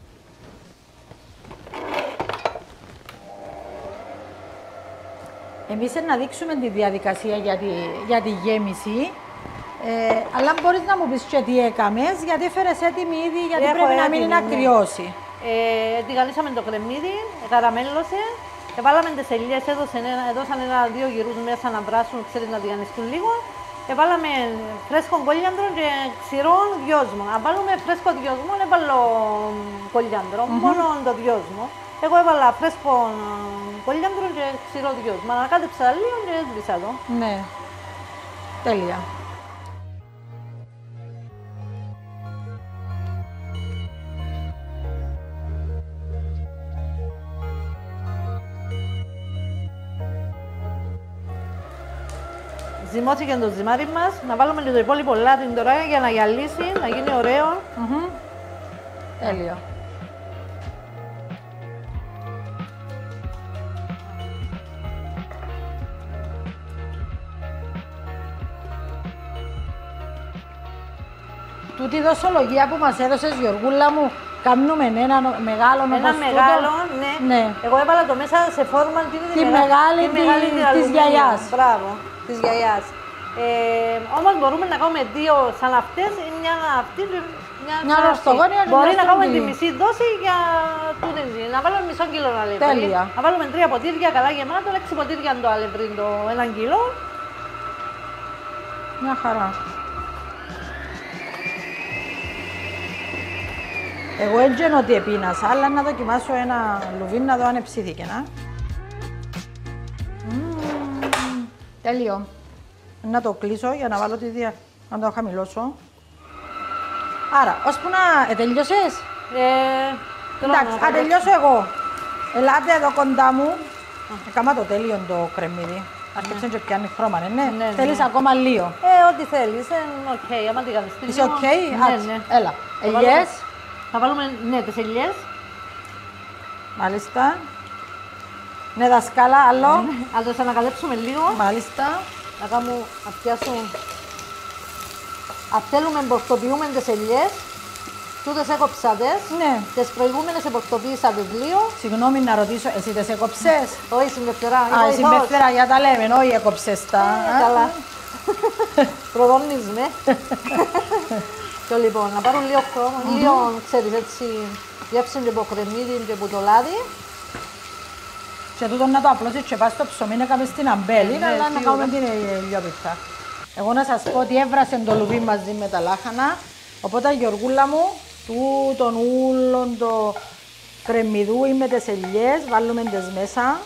Εμείς να δείξουμε τη διαδικασία για τη, για τη γέμιση, ε, αλλά μπορείς να μου πεις και τι έκαμες, γιατί έφερες έτοιμη ήδη, γιατί Έχω πρέπει να έτοιμη, μείνει ναι. να κρυώσει. Ε, τηγανίσαμε το κρεμμύδι, καραμέλωσε, εβάλαμε τις ελιές, έδωσαν ένα, έδωσαν ένα-δύο γυρούς μέσα να βράσουν, ξέρεις, να τηγανιστούν λίγο. Εβάλαμε φρέσκο κόλιαντρο και ξηρό δυόσμο. Αν βάλουμε φρέσκο δυόσμο, έβαλω κόλιαντρο, mm-hmm. μόνο το δυόσμο. Εγώ έβαλα φρέσκο κόλιαντρο και ξηρό δυόσμο. Ανακάτεψα λίγο και έσβησα το. Ναι, τέλεια. Ζυμώθηκε το ζυμάρι μας, να βάλουμε και το υπόλοιπο λάδι τώρα για να γυαλίσει, να γίνει ωραίο. Mm-hmm. Τέλειο. Τούτη δοσολογία που μας έδωσες, Γιωργούλα μου, κάνουμε ένα μεγάλο Ένα όπως μεγάλο, τούτο. ναι. Ναι. Εγώ έβαλα το μέσα σε φόρμα τη, Τη μεγάλη, τη μεγάλη της- την της αλουμίνιο. γιαγιάς. Μπράβο, της γιαγιάς. Ε, όμως μπορούμε να κάνουμε δύο σαν αυτές ή μια αυτή και μια, Μια σαν ορθογώνια αυτή. και Μπορεί μια να κάνουμε τη στρογγυλή. μισή δόση για τούτη. Να βάλουμε μισό κιλό αλεύρι. Τέλεια. Να βάλουμε τρία ποτήρια καλά γεμάτο, έξι ποτήρια το αλεύρι το έναν κιλό. Μια χαρά. Εγώ έντζεν ότι επίνασα, αλλά να δοκιμάσω ένα λουβί να δω αν εψήθηκε, να. Μμμ, τέλειο. Να το κλείσω για να βάλω τη δια... να το χαμηλώσω. Άρα, ώσπου να... Ε, τελειώσες? Ε, Εντάξει, α, τελειώσω εγώ. Ελάτε εδώ κοντά μου. Έκαμα το τέλειο το κρεμμύδι. Αρκεψε και πιάνει χρώμα, ναι. Ναι, ναι. Θέλεις ακόμα λίγο. Ε, ό,τι θέλεις, είναι οκ, άμα τη κάνεις Είσαι οκ? Ναι, Άτσε, ναι. έλα. Θα βάλουμε- Ελιές. Θα βάλουμε, ναι, τις ελιές. Μάλιστα. Ναι, δασκάλα, άλλο. Αν το ανακαλύψουμε λίγο, Μάλιστα. να κάνουμε, να πιάσουμε. Αν θέλουμε, μποστοποιούμε τις ελιές. Τούτες έκοψατες. Ναι. Τις προηγούμενες εμποστοποίησατε λίγο. Συγγνώμη να ρωτήσω, εσύ τις έκοψες? Όχι, συμπευθερά. Α, η συμπεθέρα για τα λέμε, όχι έκοψες τα. Ε, καλά. Προδόμνεις με. Και λοιπόν, να πάρουν λίγο χρώμα, λίγο, ξέρεις, έτσι, γεύση και από κρεμμύδι και από το λάδι. Και τούτο να το απλώσεις και πας στο ψωμί, να κάνουμε στην αμπέλη, Ναι, αλλά να σίγουρα. κάνουμε την ηλιόπιτα. Εγώ να σας πω ότι έβρασε το λουβί μαζί με τα λάχανα, οπότε Γιωργούλα μου, τούτον ούλον το κρεμμυδούι με τις ελιές, βάλουμε τις μέσα.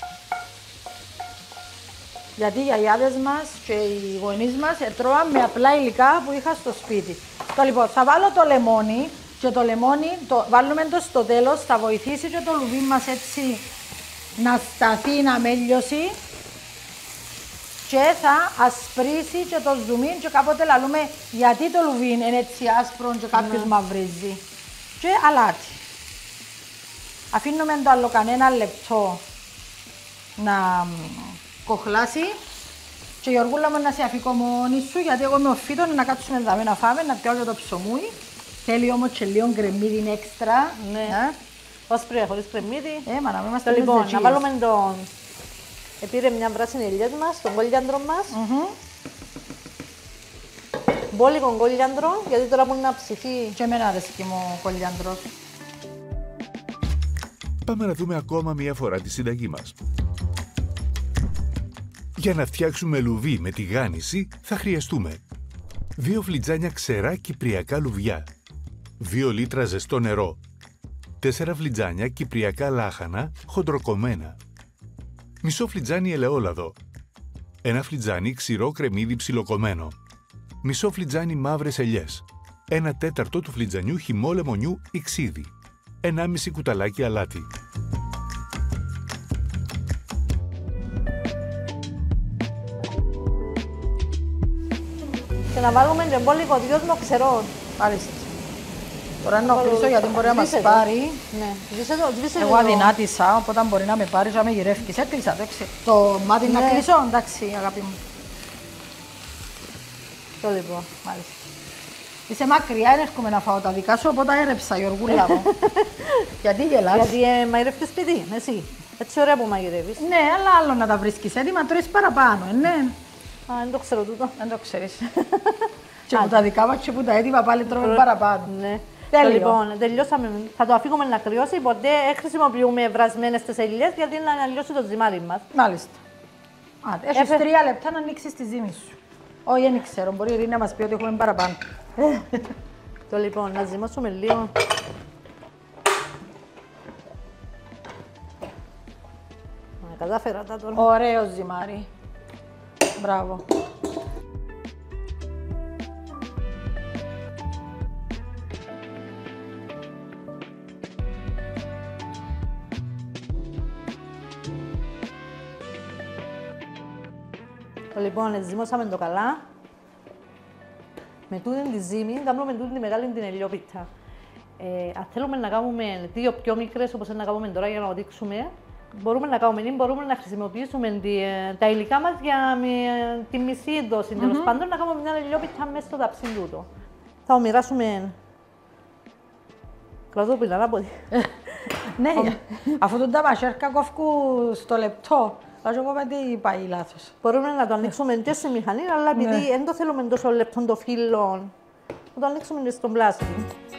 Γιατί οι γιαγιάδες μας και οι γονείς μας ετρώαν με απλά υλικά που είχα στο σπίτι. Το λοιπόν, θα βάλω το λεμόνι και το λεμόνι το βάλουμε το στο τέλος, θα βοηθήσει και το λουβί μας έτσι να σταθεί, να μέλιωσει και θα ασπρίσει και το ζουμί και κάποτε λαλούμε γιατί το λουβί είναι έτσι άσπρο και κάποιος μαυρίζει. Και αλάτι. Αφήνουμε το άλλο κανένα λεπτό να κοχλάσει και Γιωργούλα μου να σε αφήκω μόνη σου γιατί εγώ με ο Φίτον να κάτσουμε εδώ να φάμε, να πιάω και το ψωμούι. Θέλει όμως και λίγο γκρεμμύδι έξτρα. Ναι. Όσπρια χωρίς κρεμμύδι. Ε, μα να μην Το είμαστε λοιπόν, μεζετζίες. να βάλουμε τον... Επήρε μια βράσινη ελιές μας, τον κόλιαντρο μας. Μμμ. Μπόλικο κόλιαντρο, γιατί τώρα μπορεί να ψηθεί. Και εμένα αρέσκει μου ο κολιάντρος. Πάμε να δούμε ακόμα μία φορά τη συνταγή μας. Για να φτιάξουμε λουβί με τηγάνιση θα χρειαστούμε δύο φλιτζάνια ξερά κυπριακά λουβιά, δύο λίτρα ζεστό νερό, τέσσερα φλιτζάνια κυπριακά λάχανα χοντροκομμένα, μισό φλιτζάνι ελαιόλαδο, ένα φλιτζάνι ξηρό κρεμμύδι ψιλοκομμένο, μισό φλιτζάνι μαύρες ελιές, ένα τέταρτο του φλιτζανιού χυμό λεμονιού ή ξύδι, ενάμιση κουταλάκι αλάτι. Και να βάλουμε και μπόλικο δυόσμο ξερό. Μάλιστα. Τώρα να κλείσω γιατί μπορεί να μας πάρει. Ναι, σβήσε το, σβήσε Εγώ το. αδυνάτησα, οπότε μπορεί να με πάρει και να με γυρεύκεις. Έκλεισα το, έξι. Το μάτι να Ναι. κλείσω, εντάξει αγάπη μου. Το λοιπόν. Μάλιστα. Είσαι μακριά, δεν έρχομαι να φάω τα δικά σου, οπότε έρεψα, Γιωργούλα μου. Γιατί γελάς? Γιατί ε, μαγειρεύεις σπίτι, εσύ. Έτσι ωραία που μαγειρεύεις. Ναι, αλλά άλλο να τα βρίσκεις έτοιμα, τρώεις παραπάνω, ε, ναι. Α, δεν το ξέρω τούτο. Δεν το ξέρεις. Και που τα δικά μας και που τα έτοιμα πάλι τρώμε παραπάνω. Ναι. Τέλειο. Το, λοιπόν, τελειώσαμε. Θα το αφήσουμε να κρυώσει. Ποτέ δεν χρησιμοποιούμε βρασμένες τις ελιές γιατί να λιώσει το ζυμάρι μας. Μάλιστα. Α, έχεις Έφε- τρία λεπτά να ανοίξεις τη ζύμη σου. Όχι, δεν ξέρω, μπορεί η Ειρήνη να μας πει ότι έχουμε παραπάνω. Το λοιπόν, να ζυμώσουμε λίγο. Α, κατάφερα τα τώρα. Ωραίο ζυμάρι. Μπράβο. Το λοιπόν, ζυμώσαμε το καλά. Με τούτη τη ζύμη, κάνουμε τούτη τη μεγάλη την ελιόπιτα. Ε, αν θέλουμε να κάνουμε δύο πιο μικρές, όπως να κάνουμε τώρα για να το δείξουμε, μπορούμε να κάνουμε ή μπορούμε να χρησιμοποιήσουμε τη, τα υλικά μας για με, τη μισή δόση. Mm-hmm. Τέλος πάντων, να κάνουμε μια ελιόπιτα μέσα στο ταψί τούτο. Θα μοιράσουμε. Κρατώ πιλάρα από Ναι, αφού τον τα μασέρκα κόφκου στο λεπτό, θα σου πω τι πάει λάθος. Μπορούμε να το ανοίξουμε και στη μηχανή, αλλά επειδή δεν το θέλουμε τόσο λεπτό το φύλλο, θα το ανοίξουμε και στον πλάστη.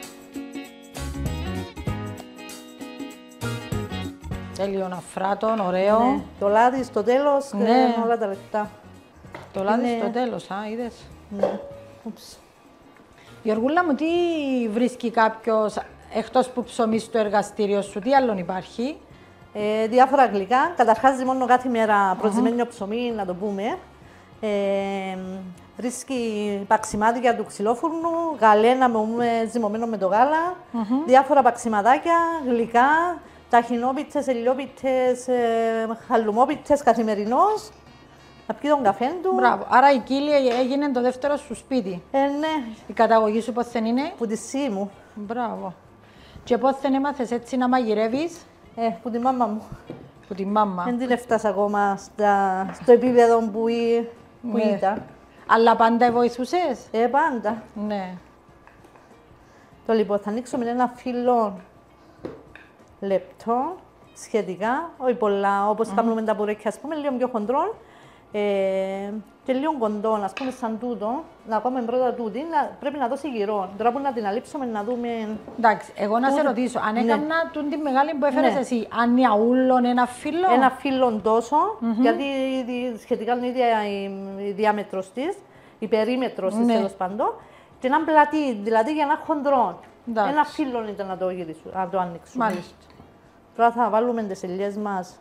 Τέλειο αφράτον, ωραίο. Ναι. Το λάδι στο τέλος Ναι. και όλα τα λεπτά. Το λάδι Είναι- στο τέλος, α, είδες. Ναι. Ούψ. Γιωργούλα μου, τι βρίσκει κάποιος εκτός που ψωμί στο εργαστήριο σου, τι άλλον υπάρχει? Ε, διάφορα γλυκά. Καταρχάς, μόνο κάθε μέρα προσδημένιο ψωμί, να το πούμε. Ε, βρίσκει παξιμάδια του ξυλόφουρνου, γαλένα με ζυμωμένο με το γάλα, διάφορα παξιματάκια, γλυκά, ταχινόπιτσες, ελιόπιτσες, ε, χαλουμόπιτσες καθημερινώς. Να πιει τον καφέ του. Μπράβο. Άρα η Κύλη έγινε το δεύτερο σου σπίτι. Ε, ναι, Η καταγωγή σου πώς δεν είναι? που τη σύ μου. Μπράβο. Και πώς δεν έμαθες έτσι να μαγειρεύεις? Ε, που τη μάμα μου. Που τη μάμα. Δεν την έφτασα ακόμα στα, στο επίπεδο που, ή- που Ναι. ήταν. Αλλά πάντα βοηθούσες? Ε, πάντα. Ναι. Το λοιπόν, θα ανοίξουμε ένα φύλλο λεπτό, σχετικά, όχι πολλά, όπως mm. κάνουμε τα μπουρέκια, ας πούμε, λίγο πιο χοντρό. Ε, και λίγο κοντό, ας πούμε, σαν τούτο, να κάνουμε πρώτα τούτη, να, πρέπει να δώσει γυρό. Τώρα που να την αλείψουμε, να δούμε. Εντάξει, εγώ να σε Ούτε- ρωτήσω, αν Ναι. έκανα τούν τη μεγάλη που έφερες Ναι. εσύ, αν είναι αούλον ένα φύλλο? Ένα φύλλο τόσο, γιατί η- σχετικά είναι η ίδια η, η διάμετρος της, η περίμετρος της Ναι. τέλος πάντων, και ένα πλατή, δηλαδή για ένα χοντρό. Εντάξει. Ένα φύλλο ήταν να το, γυρίσουμε, να το ανοίξουμε. Μάλιστα. Τώρα θα βάλουμε τις ελιές μας.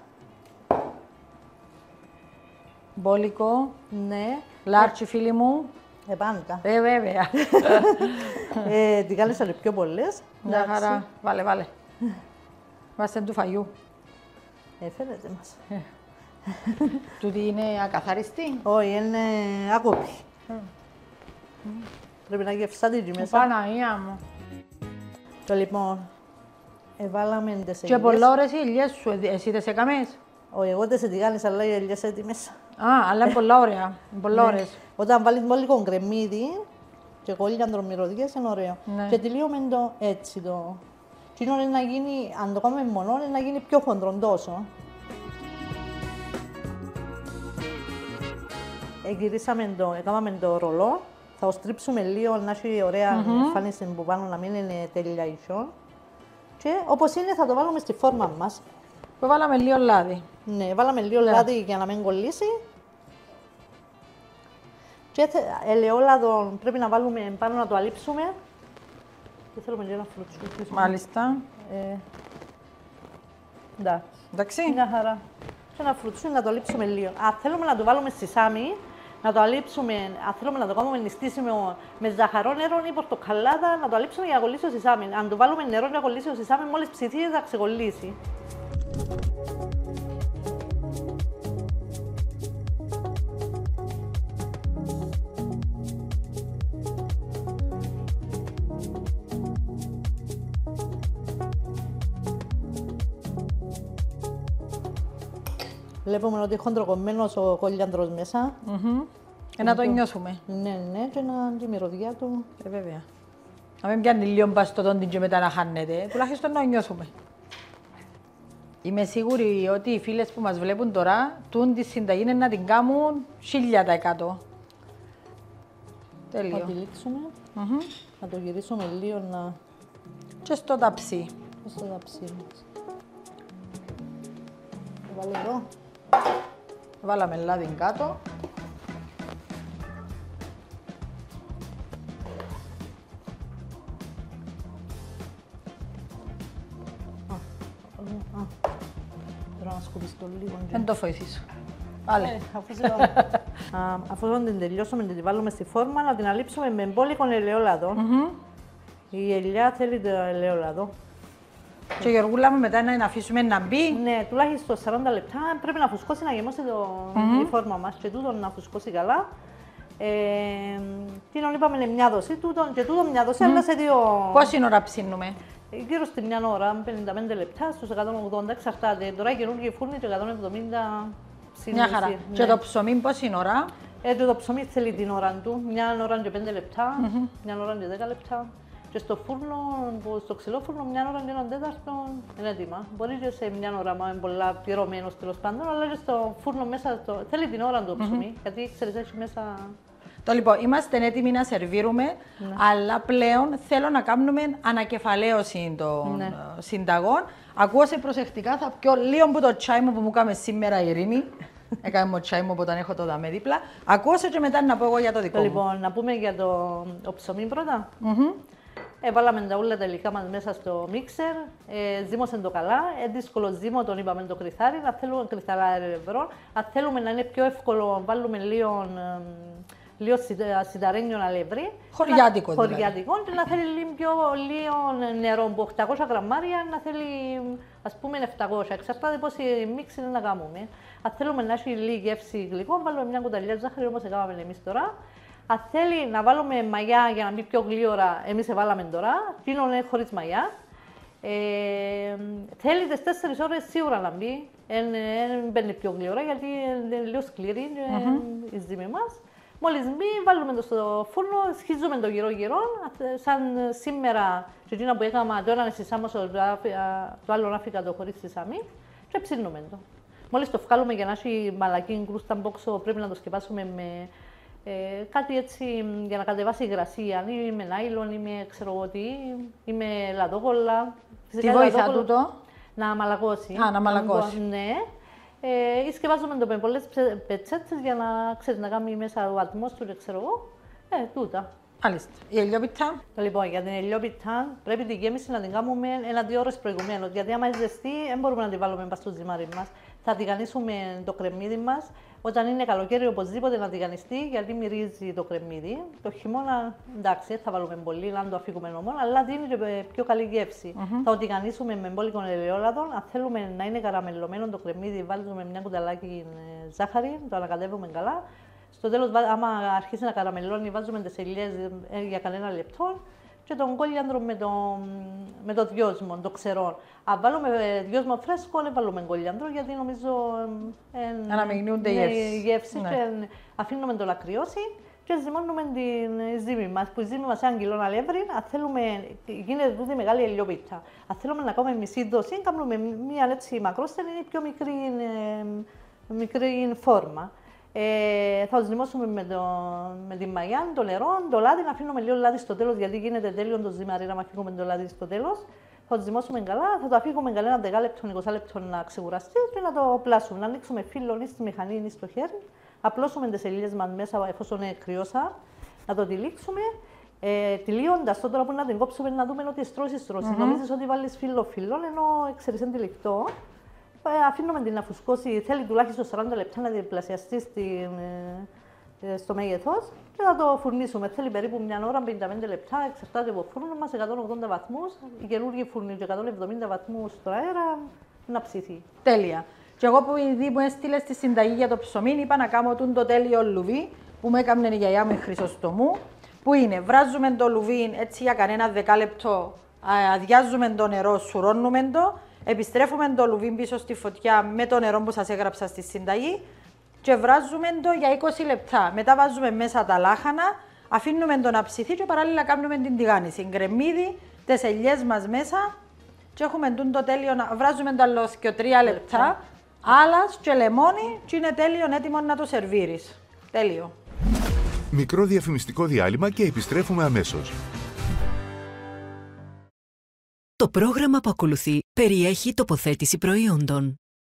Μπόλικο, Ναι, λάρτσι φίλοι μου. ε, πάντα. Ε, βέβαια. ε, τι κάλεσα λίγο πιο πολλές. Μια Εντάξει. χαρά. Βάλε, βάλε. Βάστε του φαγιού. Ε, φαίνεται μας. Τούτη είναι ακαθαριστή. Όχι, είναι άκοπη. Πρέπει να γευσάτε εκεί μέσα. Παναγία μου. Το λοιπόν, εβάλαμε τις Και ελιές. πολλά ώρες οι ελιές σου, ε, εσύ δεν σε έκαμες? Όχι, εγώ δεν σε τι κάνεις, αλλά οι ελιές έτοιμες. Α, αλλά είναι πολλά ωραία. Είναι πολλά Ναι. ώρες. Όταν βάλεις μόνο λίγο γκρεμμύδι και κόλλια ντρομυρωδιές είναι ωραίο. Ναι. Και τελείωμε το έτσι το. Τι είναι να γίνει, αν το κάνουμε μόνο, είναι να γίνει πιο χοντρό τόσο. Εγυρίσαμε το, έκαναμε το ρολό. Θα το στρίψουμε λίγο, να έχει ωραία εμφάνιση που πάνω, να μην είναι τέλεια ίσιο. Και όπως είναι θα το βάλουμε στη φόρμα μας. Που βάλαμε λίγο λάδι. Ναι, βάλαμε λίγο Ναι. λάδι για να μην κολλήσει. Και θε- ελαιόλαδο πρέπει να βάλουμε πάνω να το αλείψουμε. Και θέλουμε λίγο να φρουτσίσουμε. Μάλιστα. Ε, εντάξει, Εντάξει. μια χαρά. Και να φρουτσίσουμε να το αλείψουμε λίγο. Αν θέλουμε να το βάλουμε στη σάμι, να το αλείψουμε, αν θέλουμε να το κάνουμε νηστίσιμο με ζαχαρό νερό ή πορτοκαλάδα, να το αλείψουμε για να κολλήσει ο σισάμι. Αν το βάλουμε νερό για να κολλήσει ο σισάμι, μόλις ψηθεί θα ξεκολλήσει. Βλέπουμε ότι χοντροκομμένος ο κόλιανδρος μέσα. Mm-hmm. Ε, να το νιώθουμε. Ναι, ναι, και να τη μυρωδιά του. Ε, βέβαια. Να μην πιάνει λίγο μπαστοδόντι και μετά να χάνεται, τουλάχιστον να νιώθουμε. Είμαι σίγουρη ότι οι φίλες που μας βλέπουν τώρα, τούν τη συνταγή είναι να την κάνουν χίλια τα εκατό. Τέλειο. Να τη λήξουμε, Mm-hmm. να το γυρίσουμε λίγο να... Και στο ταψί. στο ταψί μας. Το βάλω εδώ. Βάλαμε λάδι κάτω. Τώρα να σκουπιστώ λίγο. Δεν το βοηθήσω. Βάλε. Αφού την τελειώσουμε, την βάλουμε στη φόρμα, να την αλείψουμε με μπόλικο ελαιόλαδο. Mm-hmm. Η ελιά θέλει το ελαιόλαδο. Και Γιωργούλα μου μετά να αφήσουμε να μπει. Ναι, τουλάχιστον σαράντα λεπτά πρέπει να φουσκώσει, να γεμώσει το... Mm-hmm. η φόρμα μας και τούτο να φουσκώσει καλά. Ε, τι να είπαμε, είναι μια δόση, τούτο και τούτο μια δόση, mm-hmm. αλλά σε δύο... Πόση ώρα ψήνουμε? Γύρω στη μια ώρα, πενήντα πέντε λεπτά, στους εκατόν ογδόντα, εξαρτάται. Τώρα καινούργιοι φούρνοι και εκατόν εβδομήντα. Μια χαρά. Ναι. Και το ψωμί πόση ώρα? Ε, το ψωμί θέλει την ώρα του, μια ώρα και πέντε λεπτά, mm-hmm. μια ώρα και δέκα λεπτά. Και στο φούρνο, στο ξυλόφουρνο, μια ώρα και έναν τέταρτο είναι έτοιμα. Μπορεί και σε μια ώρα, μα είναι πολλά πυρωμένος τέλος πάντων, αλλά και στο φούρνο μέσα στο... θέλει την ώρα του ψωμί, mm-hmm. γιατί ξέρεις, έχει μέσα. Το λοιπόν, είμαστε έτοιμοι να σερβίρουμε, ναι. αλλά πλέον θέλω να κάνουμε ανακεφαλαίωση των ναι. συνταγών. Ακούω προσεκτικά, θα πιω λίγο από το τσάι μου που μου έκαμε σήμερα η Ειρήνη. Έκαμε το τσάι μου όταν έχω το δαμέ δίπλα. Ακούω και μετά να πω εγώ για το δικό το, μου. Λοιπόν, να πούμε για το, το ψωμί πρώτα. Mm-hmm. Ε, βάλαμε τα όλα τα υλικά μας μέσα στο μίξερ, ε, ζύμωσαν το καλά, ε, δύσκολο ζύμο, τον είπαμε το κρυθάρι, να θέλουμε κρυθαρά ευρώ. Αν θέλουμε να είναι πιο εύκολο, βάλουμε λίγο, ε, λίγο σιταρένιο αλεύρι. Χωριάτικο δηλαδή. Χωριάτικο, και να θέλει λίγο, πιο, λίγο νερό, από οκτακόσια γραμμάρια να θέλει, ας πούμε, επτακόσια, εξαρτάται πόση μίξη να κάνουμε. Αν θέλουμε να έχει λίγη γεύση γλυκό, βάλουμε μια κουταλιά ζάχαρη, όπως έκαναμε εμείς τώρα. Αν θέλει να βάλουμε μαγιά για να μπει πιο γλύωρα, εμείς εβάλαμε τώρα. Τίνο είναι χωρίς μαγιά. Ε, θέλει τις τέσσερις ώρες σίγουρα να μπει. Δεν μπαίνει πιο γλύωρα γιατί είναι λίγο σκληρή mm-hmm. η ζύμη μας. Μόλις μπει, βάλουμε το στο φούρνο, σχίζουμε το γύρω-γύρω. Σαν σήμερα, και εκείνα που έκανα τώρα είναι σισάμος, το άλλο άφηκα το χωρίς σισάμι και ψήνουμε το. Μόλις το βγάλουμε για να έχει μαλακή κρούστα μπόξο, πρέπει να το σκεπάσουμε με Ε, κάτι έτσι για να κατεβάσει υγρασία, ή με νάιλον ή με ξέρω εγώ τι, ή με λαδόκολλα. Τι βοηθά τούτο? Να μαλακώσει. Α, να μαλακώσει. Ναι. Ε, ή σκευάζουμε το με πολλές πετσέτες για να ξέρεις να κάνει μέσα ο ατμός του, ξέρω εγώ. Ε, τούτα. Μάλιστα. Η ελιόπιτα. Λοιπόν, για την ελιόπιτα πρέπει τη γέμιση να την κάνουμε ένα-δύο ώρες προηγουμένως. Γιατί άμα είναι ζεστή, δεν μπορούμε να την βάλουμε μπας στο ζυμάρι μας. Θα τηγανίσουμε το κρεμμύδι μας. Όταν είναι καλοκαίρι, οπωσδήποτε να τηγανιστεί, γιατί μυρίζει το κρεμμύδι. Το χειμώνα, εντάξει, θα βάλουμε πολύ, αν το αφήγουμε όμως, αλλά δίνει και πιο καλή γεύση. Mm-hmm. Θα το τηγανίσουμε με μπόλικο ελαιόλαδο. Αν θέλουμε να είναι καραμελωμένο το κρεμμύδι, βάλουμε μια κουταλάκι ζάχαρη, το ανακατεύουμε καλά. Στο τέλος, άμα αρχίσει να καραμελώνει, βάζουμε τις ελιές για κανένα λεπτό και τον κόλιανδρο με το, με το δυόσμο, το ξερό. Αν βάλουμε δυόσμο φρέσκο, δεν βάλουμε κόλιανδρο, γιατί νομίζω ε, αναμειγνύονται οι γεύσεις. Ναι. Και αφήνουμε το να κρυώσει και ζυμώνουμε την ζύμη μας. Που η ζύμη μας είναι κιλό αλεύρι, αν θέλουμε, γίνεται τούτη μεγάλη ελιόπιτα. Αν θέλουμε να κάνουμε μισή δόση, κάνουμε μία έτσι μακρόστερη ή πιο μικρή, ε, μικρή φόρμα. Ε, θα ζυμώσουμε με, το, με τη μαγιά, το νερό, το λάδι, να αφήνουμε λίγο λάδι στο τέλος, γιατί γίνεται τέλειο το ζυμαρί να αφήνουμε το λάδι στο τέλος. Θα το ζυμώσουμε καλά, θα το αφήνουμε καλά ένα δέκα λεπτό, είκοσι λεπτό να ξεκουραστεί και να το πλάσουμε. Να ανοίξουμε φύλλο ή στη μηχανή ή στο χέρι, απλώσουμε τις ελιές μας μέσα εφόσον είναι κρυώσα, να το τυλίξουμε. Ε, Τυλίοντας το τώρα που να την κόψουμε, να δούμε ότι στρώσει στρώσει. Mm-hmm. Νομίζεις ότι βάλεις φύλλο-φύλλο, ενώ ξέρεις είναι τυλιχτό. Ε, αφήνουμε την να φουσκώσει, θέλει τουλάχιστον σαράντα λεπτά να διπλασιαστεί στην, ε, στο μέγεθος και θα το φουρνίσουμε. Θέλει περίπου μια ώρα, πενήντα πέντε λεπτά, εξαρτάται από το φούρνο μας, εκατόν ογδόντα βαθμούς. Οι καινούργιοι φούρνοι και εκατόν εβδομήντα βαθμούς στο αέρα να ψηθεί. Τέλεια. Και εγώ που ήδη μου έστειλε στη συνταγή για το ψωμί, είπα να κάνω το τέλειο λουβί που μου έκαμνε η γιαγιά μου η Χρυσοστομού. Που είναι, βράζουμε το λουβί έτσι για κανένα δεκάλεπτο, αδειάζουμε το νερό, σουρώνουμε το. Επιστρέφουμε το λουβί πίσω στη φωτιά με το νερό που σας έγραψα στη συνταγή και βράζουμε το για είκοσι λεπτά. Μετά βάζουμε μέσα τα λάχανα, αφήνουμε το να ψηθεί και παράλληλα κάνουμε την τηγάνιση. Γκρεμμύδι, τις ελιές μας μέσα και έχουμε το τέλειο, βράζουμε το άλλο και τρία λεπτά, άλας και λεμόνι και είναι τέλειο έτοιμο να το σερβίρεις. Τέλειο. Μικρό διαφημιστικό διάλειμμα και επιστρέφουμε αμέσως. Το πρόγραμμα που ακολουθεί περιέχει τοποθέτηση προϊόντων.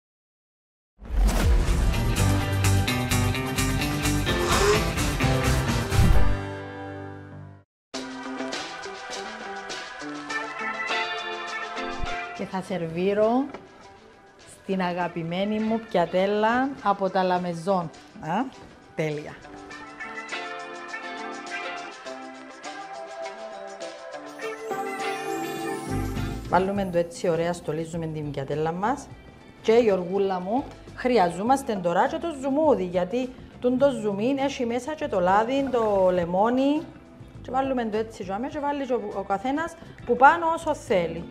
Και θα σερβίρω στην αγαπημένη μου πιατέλα από τα Λαμεζόν. Α, τέλεια. Βάλουμε το έτσι ωραία, στολίζουμε την πιατέλα μας και η οργούλα μου χρειαζόμαστε τώρα και το ζουμούδι, γιατί το ζουμί έχει μέσα και το λάδι, το λεμόνι και βάλουμε το έτσι και βάλει και ο, ο καθένας που πάνω όσο θέλει.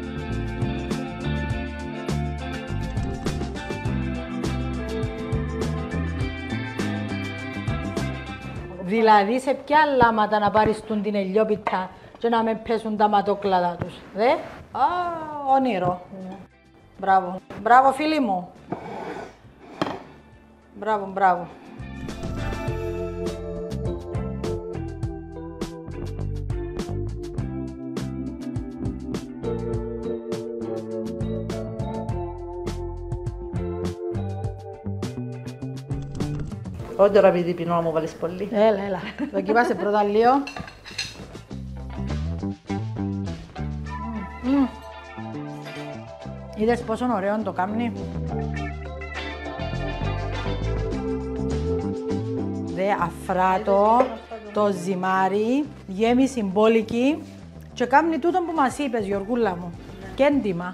Δηλαδή σε ποια λάματα να πάρεις την ελιόπιτα και να με πέσουν τα ματόκλαδα τους, δε? Α, όνειρο. Μπράβο. Μπράβο φίλοι μου. Μπράβο, μπράβο. Όχι τώρα επειδή πεινώ μου βάλεις πολύ. Έλα, έλα. Δοκιμάσε πρώτα λίγο. Mm. Είδες πόσο ωραίο το κάμνει. Δε αφράτο, το ζυμάρι, γέμιση μπόλικη και κάμνει τούτο που μας είπες, Γιωργούλα μου. Ναι. Και έντιμα.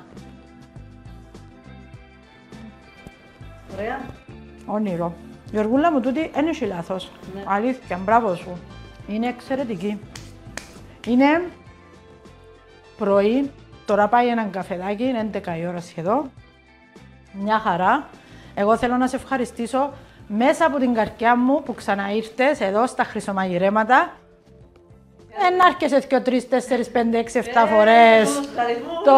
Ωραία. Όνειρο. Γιωργούλα μου, τούτη δεν έχει λάθος. Ναι. Αλήθεια, μπράβο σου. Είναι εξαιρετική. Είναι πρωί, τώρα πάει έναν καφεδάκι, είναι έντεκα η ώρα σχεδόν. Μια χαρά. Εγώ θέλω να σε ευχαριστήσω μέσα από την καρδιά μου που ξαναήρθες εδώ στα Χρυσομαγειρέματα. Δεν άρχεσαι δύο, τρεις, τέσσερις, πέντε, έξι, επτά φορές. Το...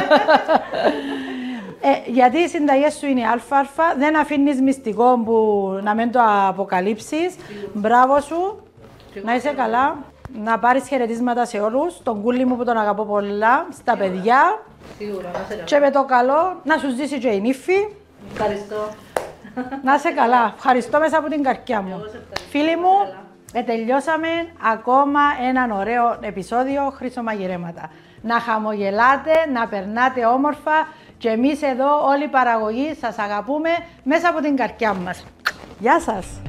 Ε, γιατί οι συνταγές σου είναι αλφα-αλφα, δεν αφήνεις μυστικό που να μην το αποκαλύψεις. Μπράβο σου, να είσαι καλά, να πάρεις χαιρετίσματα σε όλους, τον κούλι μου που τον αγαπώ πολλά, στα παιδιά. Σίγουρα, να σε καλά. Και με το καλό να σου ζήσει και η νύφη. Ευχαριστώ. Να είσαι καλά, ευχαριστώ μέσα από την καρδιά μου. Φίλοι μου, ε, τελειώσαμε ακόμα έναν ωραίο επεισόδιο Χρυσομαγειρέματα. Να χαμογελάτε, να περνάτε όμορφα και εμείς εδώ όλοι οι παραγωγοί σας αγαπούμε μέσα από την καρδιά μας. Γεια σας!